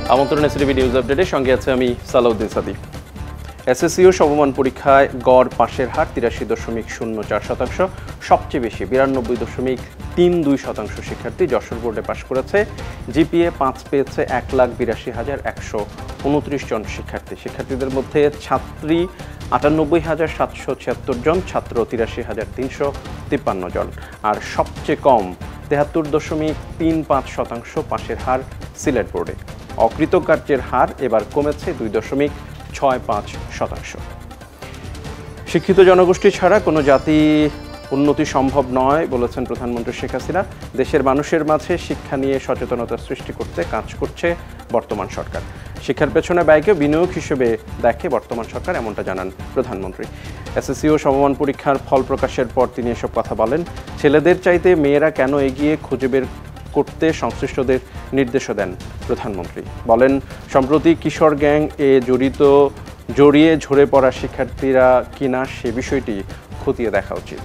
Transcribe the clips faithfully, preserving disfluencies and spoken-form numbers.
আমন্ত্রণ STV news আপডেটের সঙ্গে আছে আমি সালাউদ্দিন সাদি। এসএসসি ও সমমান পরীক্ষায় গড় পাশের হার তিরাশি দশমিক শূন্য চার শতাংশ, সবচেয়ে বেশি বিরানব্বই দশমিক তিন দুই শতাংশ শিক্ষার্থী যশোর বোর্ডে পাশ করেছে। জিপিএ পাঁচ পেয়েছে এক লাখ বিরাশি হাজার একশো উনত্রিশ জন শিক্ষার্থী। শিক্ষার্থীদের মধ্যে ছাত্রী আটানব্বই হাজার সাতশো ছিয়াত্তর জন, ছাত্র তিরাশি হাজার তিনশো তিপ্পান্ন জন। আর সবচেয়ে কম তেহাত্তর দশমিক তিন পাঁচ শতাংশ পাশের হার সিলেট বোর্ডে। অকৃতকার্যের হার এবার কমেছে দুই দশমিক ছয় পাঁচ শতাংশ। শিক্ষিত জনগোষ্ঠী ছাড়া কোনো জাতি উন্নতি সম্ভব নয় বলেছেন প্রধানমন্ত্রী শেখ হাসিনা। দেশের মানুষের মাঝে শিক্ষা নিয়ে সচেতনতা সৃষ্টি করতে কাজ করছে বর্তমান সরকার। শিক্ষার পেছনে ব্যয়কে বিনিয়োগ হিসেবে দেখে বর্তমান সরকার, এমনটা জানান প্রধানমন্ত্রী। এসএসসি ও সমমান পরীক্ষার ফল প্রকাশের পর তিনি এসব কথা বলেন। ছেলেদের চাইতে মেয়েরা কেন এগিয়ে খুঁজে বের করতে সংশ্লিষ্টদের নির্দেশও দেন প্রধানমন্ত্রী। বলেন, সম্প্রতি কিশোর গ্যাং এ জড়িত জড়িয়ে ঝরে পড়া শিক্ষার্থীরা কিনা সে বিষয়টি খতিয়ে দেখা উচিত।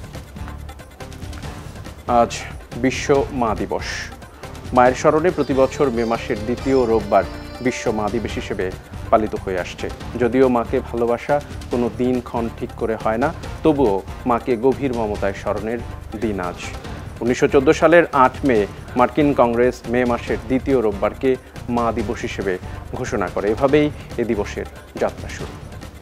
আজ বিশ্ব মা দিবস। মায়ের স্মরণে প্রতি বছর মে মাসের দ্বিতীয় রোববার বিশ্ব মা দিবস হিসেবে পালিত হয়ে আসছে। যদিও মাকে ভালোবাসা কোনো দিনক্ষণ ঠিক করে হয় না, তবুও মাকে গভীর মমতায় স্মরণের দিন আজ। উনিশশো চোদ্দো সালের আট মে মার্কিন কংগ্রেস মে মাসের দ্বিতীয় রোববারকে মা দিবস হিসেবে ঘোষণা করে। এভাবেই এ দিবসের যাত্রা শুরু।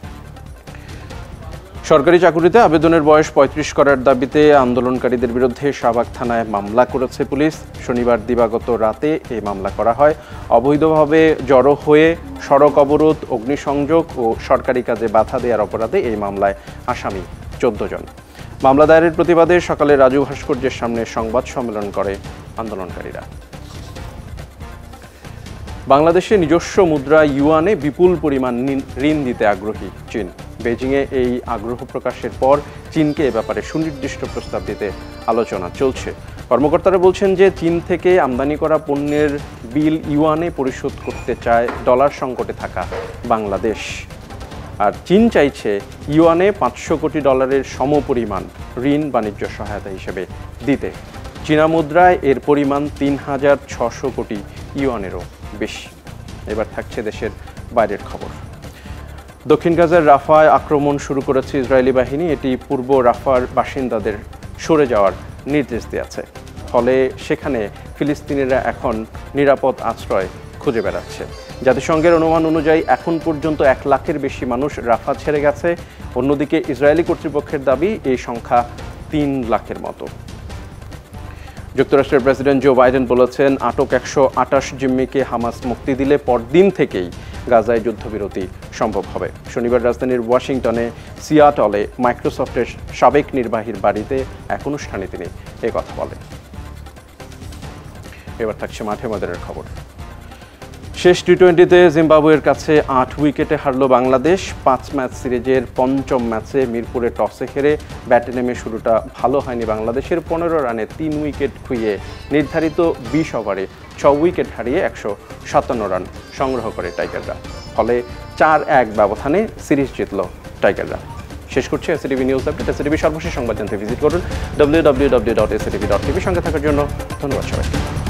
সরকারি চাকুরিতে আবেদনের বয়স পঁয়ত্রিশ করার দাবিতে আন্দোলনকারীদের বিরুদ্ধে শাহবাগ থানায় মামলা করেছে পুলিশ। শনিবার দিবাগত রাতে এই মামলা করা হয়। অবৈধভাবে জড়ো হয়ে সড়ক অবরোধ, অগ্নিসংযোগ ও সরকারি কাজে বাধা দেওয়ার অপরাধে এই মামলায় আসামি চোদ্দ জন। মামলা দায়েরের প্রতিবাদে সকালে রাজু ভাস্কর্যের সামনে সংবাদ সম্মেলন করে আন্দোলনকারীরা। বাংলাদেশে নিজস্ব মুদ্রা ইউয়ানে বিপুল পরিমাণ ঋণ দিতে আগ্রহী চীন। বেজিংয়ে এই আগ্রহ প্রকাশের পর চীনকে এ ব্যাপারে সুনির্দিষ্ট প্রস্তাব দিতে আলোচনা চলছে। কর্মকর্তারা বলছেন যে চীন থেকে আমদানি করা পণ্যের বিল ইউয়ানে পরিশোধ করতে চায় ডলার সংকটে থাকা বাংলাদেশ। আর চীন চাইছে ইউয়ানে পাঁচশো কোটি ডলারের সমপরিমাণ ঋণ বাণিজ্য সহায়তা হিসেবে দিতে। চীনা মুদ্রায় এর পরিমাণ তিন হাজার ছশো কোটি ইউয়ানেরও বেশি। এবার থাকছে দেশের বাইরের খবর। দক্ষিণ গাজার রাফায় আক্রমণ শুরু করেছে ইসরায়েলি বাহিনী। এটি পূর্ব রাফার বাসিন্দাদের সরে যাওয়ার নির্দেশ দিয়েছে। ফলে সেখানে ফিলিস্তিনিরা এখন নিরাপদ আশ্রয় খুঁজে বেড়াচ্ছে। জাতিসংঘের অনুমান অনুযায়ী এখন পর্যন্ত এক লাখের বেশি মানুষ রাফা ছেড়ে গেছে। অন্যদিকে ইসরায়েলি কর্তৃপক্ষের দাবি এই সংখ্যা তিন লাখের মতো। যুক্তরাষ্ট্রের প্রেসিডেন্ট জো বাইডেন বলেছেন, আটক একশো আটাশ জিম্মিকে হামাস মুক্তি দিলে পরদিন থেকেই গাজায় যুদ্ধবিরতি সম্ভব হবে। শনিবার রাজধানীর ওয়াশিংটনে সিয়াটলে মাইক্রোসফটের সাবেক নির্বাহীর বাড়িতে এক অনুষ্ঠানে তিনি এ কথা বলেন। এবার থাকছে মাঠে ময়দানের খবর। শেষ টি টোয়েন্টিতে জিম্বাবুয়ের কাছে আট উইকেটে হারল বাংলাদেশ। পাঁচ ম্যাচ সিরিজের পঞ্চম ম্যাচে মিরপুরে টসে হেরে ব্যাটে নেমে শুরুটা ভালো হয়নি বাংলাদেশের। পনেরো রানে তিন উইকেট খুইয়ে নির্ধারিত বিশ ওভারে ছ উইকেট হারিয়ে একশো সাতান্ন রান সংগ্রহ করে টাইগাররা। ফলে চার এক ব্যবধানে সিরিজ জিতল টাইগাররা। শেষ করছে এসটিভি নিউজ আপডেট। এসটিভি সর্বশেষ সংবাদ জানতে ভিজিট করুন W W W dot STV dot TV. সঙ্গে থাকার জন্য ধন্যবাদ সবাইকে।